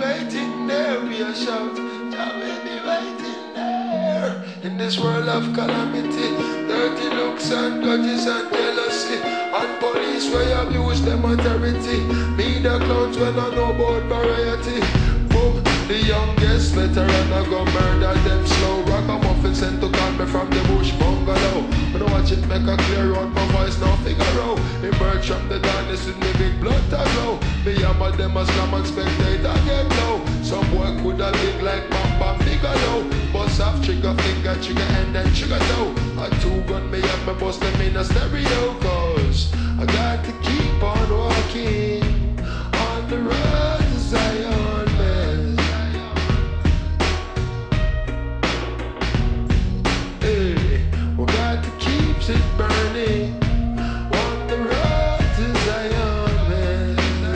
waiting there, we a shout. Jah will be waiting there. In this world of calamity, dirty looks and grudges and jealousy, and police where abuse them authority. Me the clowns when I know about variety. Boom, the youngest veteran I go murder them slow. Ragamuffin sent to call me from the bush bungalow. When I watch it make a clear out, my voice now figure out. Emerge from the darkness with me big blood to glow. Me hammer them a slam and spectator get low. Some boy coulda big like Bam Bam Bigelow. Bust off trigger finger, trigger and then trigger toe. A two gun me up, me bust them in a stereo. Cause I got to keep on walking on the road to Zion, man. Hey, we got to keep it burning on the road to Zion, man.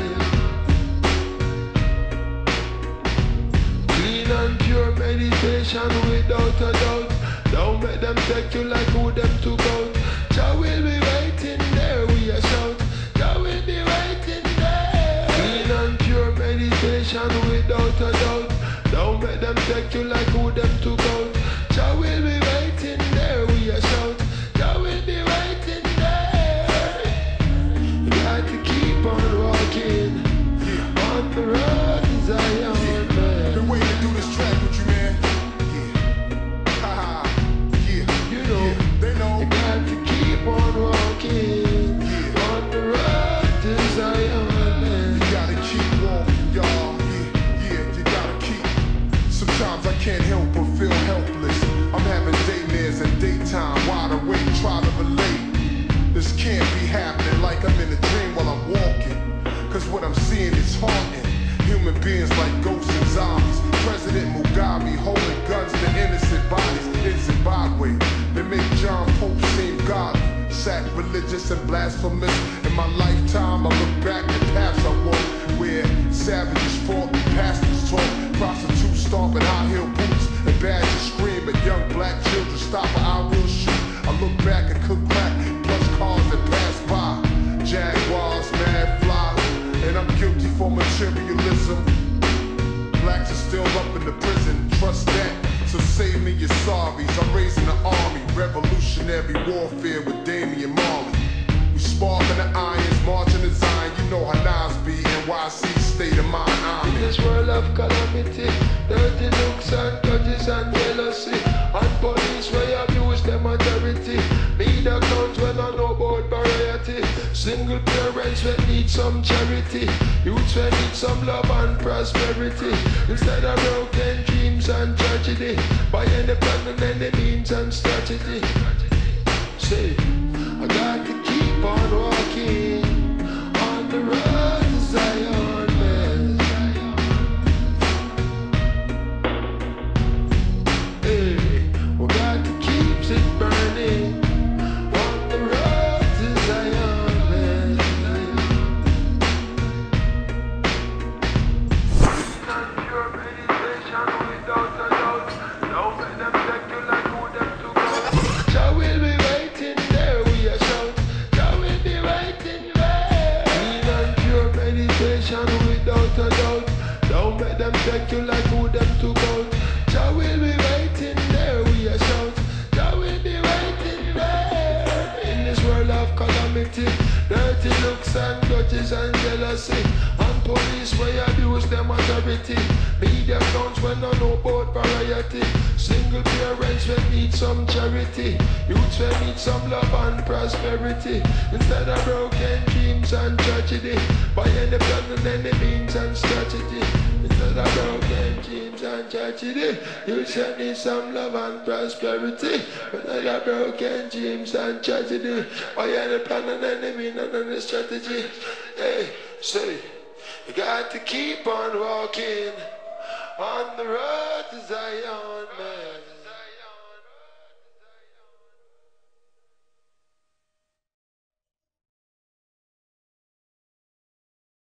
Clean and pure meditation without a doubt. Don't make them take you like who them took out. Jah will be waiting there, we a shout. Jah will be waiting there. Clean and pure meditation without a doubt. Don't make them take you like who them took out. Jah will be waiting there, we a shout. Jah will be waiting there. You got to keep on walking on the road to Zion, man. Been waiting to do this track with you, man. They know. You got to keep on walking on the road to Zion, man. You gotta keep walking, y'all. You gotta keep. Sometimes I can't help but feel helpless. I'm having daymares and daytime, wide awake, try to relate. This can't be happening like I'm in a dream while I'm walking. Cause what I'm seeing is haunting. Human beings like ghosts and zombies. President Mugabe holding guns to innocent bodies in Zimbabwe. They make John Pope seem godly, sacrilegious and blasphemous. In my lifetime, I look back at paths I walked, where savages fought, pastors taught, prostitutes stomping high heel boots, and badgers scream at young black children, stop or I will shoot. I look back and cook crack, plus cars that pass by, Jaguars, mad flies, and I'm guilty for materialism. Blacks are still up in the prison, trust that. So save me your sorries. I'm raising an army, revolutionary warfare with Damian and Marley. We sparking the irons, marching the Zion. You know how Nas be, NYC state of mind. In this world of calamity, dirty looks and grudges and jealousy, and police where abuse them authority. Me the clowns when I know about variety. Single parents when need some charity. Youths when need some love and prosperity. Instead of broken dreams and tragedy, by any plan and any means and strategy. Say, I got to keep on walking on the road to Zion, man. Hey, we got to keep it burning on the road to Zion, man. And pure meditation without a doubt. Don't let them take you like who them to go. Jah will be waiting there, we a shout. Jah will be waiting there. Clean and pure meditation without a doubt. Don't let them take you like who them to go. Jah will be waiting there, we a shout. Jah will be waiting there. In this world of calamity, dirty looks and grudges and jealousy, and police where abuse them authority. Media clowns when I know about variety. Single parents when need some charity. Youths when need some love and prosperity. Instead of broken dreams and tragedy, by any plan and any means and strategy. Instead of broken dreams and tragedy, youths when need some love and prosperity. Instead of broken dreams and tragedy, by any plan and any means and any strategy. Hey, say, you got to keep on walking on the road to Zion.